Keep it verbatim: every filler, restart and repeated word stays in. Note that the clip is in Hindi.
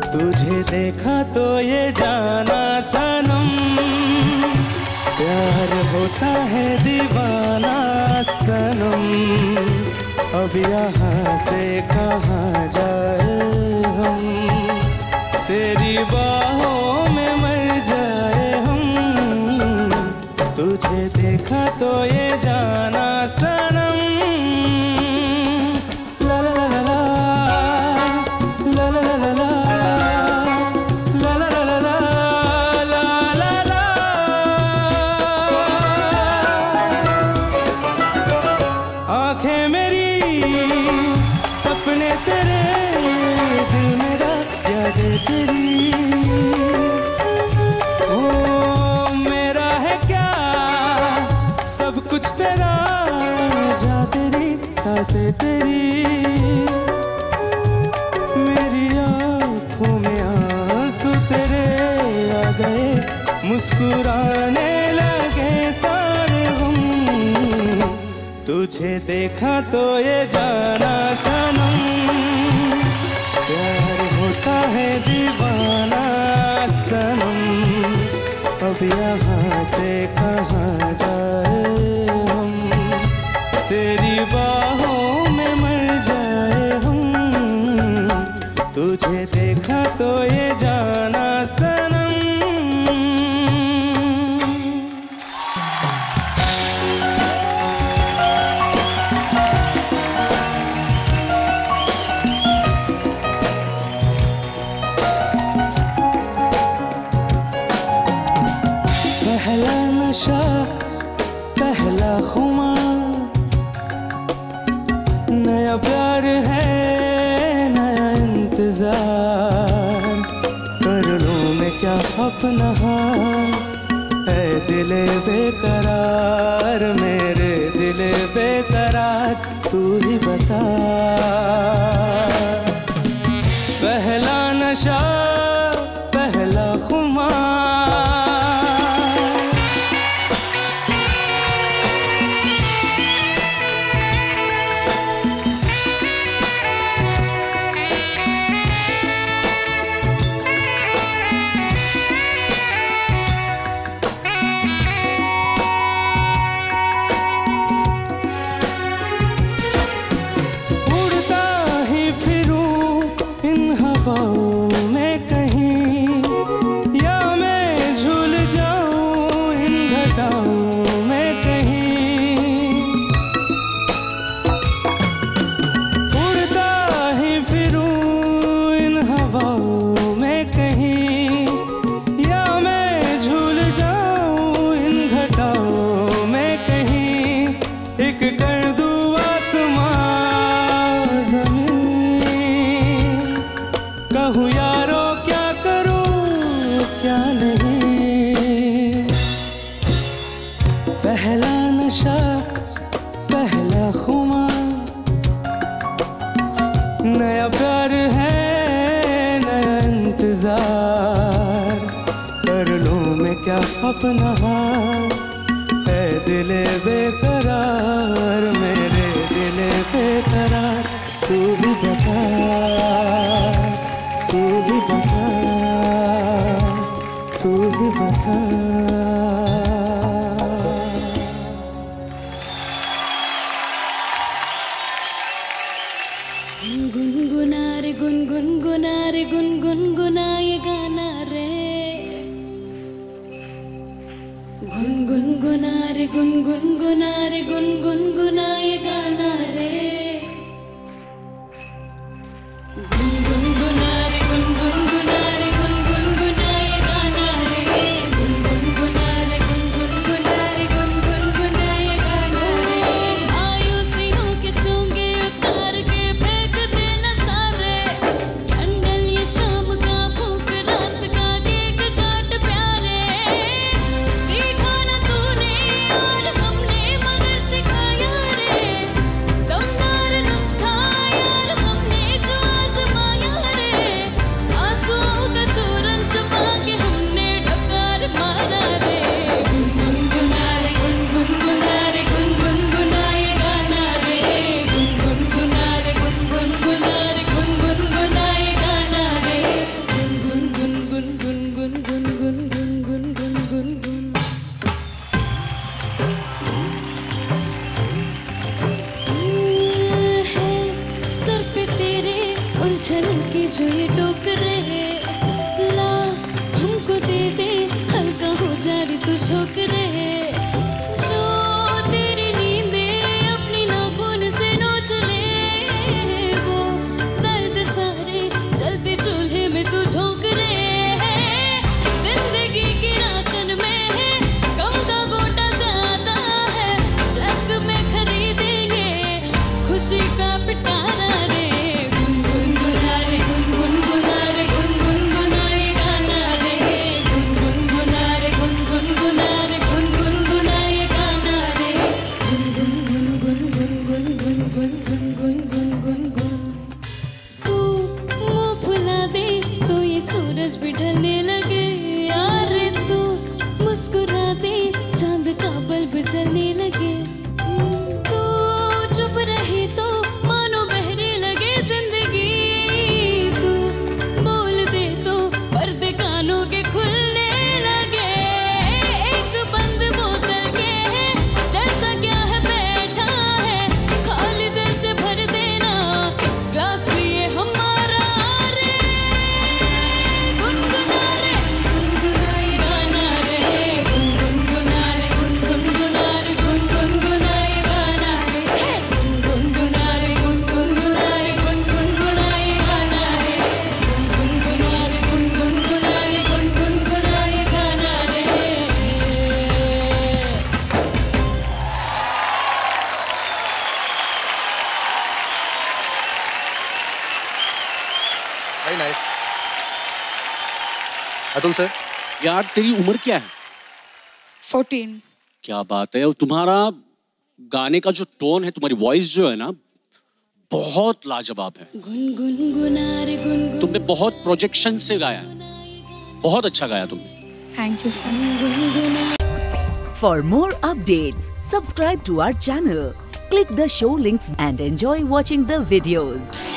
तुझे देखा तो ये जाना सनम, प्यार होता है दीवाना सनम। अब यहाँ से कहाँ जाए हम, तेरी बाहों में मर जाए हम। तुझे देखा तो ये जाना सनम। सपने तेरे, दिल मेरा यादें तेरी। ओ मेरा है क्या सब कुछ तेरा, जा तेरी सांसें तेरी। मेरी आँखों में आंसू तेरे आ गए, मुस्कुराने लगे सारे हम। तुझे देखा तो ये जाना सनम, प्यार होता है दीवाना सनम। अब यहाँ से कहाँ जाए हम, तेरी बाहों में मर जाए हम। तुझे देखा तो ये जाना सनम। पहला नशा पहला खुमार, नया प्यार है नया इंतजार। कर लूं मैं क्या अपना हाल, ऐ दिले बेकरार मेरे दिले बेकरार, तू ही बता। पहला नशा पहला खुमार, में कहीं या मैं झूल जाऊं इन घटाओं में कहीं। उड़ता ही फिरूं इन हवाओं में कहीं, या मैं झूल जाऊं इन घटाओं में कहीं। एक कर दूं आसमां कहूँ यारो क्या करूँ क्या नहीं। पहला नशा पहला खुमार, नया प्यार है नया इंतजार। कर लूँ मैं क्या अपना हाल, है दिले बेकरार मेरे दिले बेकरार, तू भी बता तू ही बता तू ही बता। गुनगुना रे गुनगुनगुना रे गुनगुनगुना ये गाना रे। गुनगुनगुना रे गुनगुनगुना रे गुनगुनगुना ये गाना रे। गुनगुनगुना रे गुनगुनगुना रे गुनगुनगुना ये गाना रे। गुनगुनगुना रे गुनगुनगुना रे गुनगुनगुना ये गाना रे। आयुसियों के चोंगे उतार के फेंक देना सारे, कैंडल ये शाम का फूंक रात का केक काट प्यारे। सीखा ना तूने और हमने मगर सिखाया रे। टोकरे, ला हमको दे दे, हल्का हो जा रे तू झोंकरे, जो तेरी नींदे अपनी नाखून से नोच ले, वो दर्द सारे जलते चूल्हे में तू झोंक रे, जिंदगी की राशन में है कम का गोटा ज्यादा है, लक में खरीदेंगे खुशी का पिटारा रे, गुनगुना रे गुनगुना रे गुनगुना ये गाना रे, गुनगुना रे गुनगुना रे गुनगुना ये गाना रे, गुनगुन तू मुँह फुला दे तो ये सूरज भी ढलने लगे, यार तू मुस्कुरा दे चांद का बल्ब जलने लगे, तू चुप रहे तो मानो बहने लगे जिंदगी, तू बोल दे तो पर्दे कानों के खुलने लगे, एक बंद बोतल के है जैसा क्या है बैठा है, खाली दिल से भर देना ग्लास लिए हमारा रे, गुनगुना रे गुनगुना ये गाना रे, गुनगुना रे गुनगुना रे गुनगुना ये गाना रे, गुनगुना रे गुनगुना रे गुनगुना ये गाना रे, गुनगुना रे गुनगुना रे गुनगुना ये गाना रे। Very nice. अतुल सर, यार तेरी उम्र क्या है? फोर्टीन। क्या बात है। और तुम्हारा गाने का जो टोन है, तुम्हारी वॉइस जो है ना, बहुत लाजवाब है। गुनगुनगुना रे गुनगुन तुमने बहुत प्रोजेक्शन से गाया है, बहुत अच्छा गाया तुमने। Thank you sir. For more updates, subscribe to our channel, click the show links and enjoy watching the videos.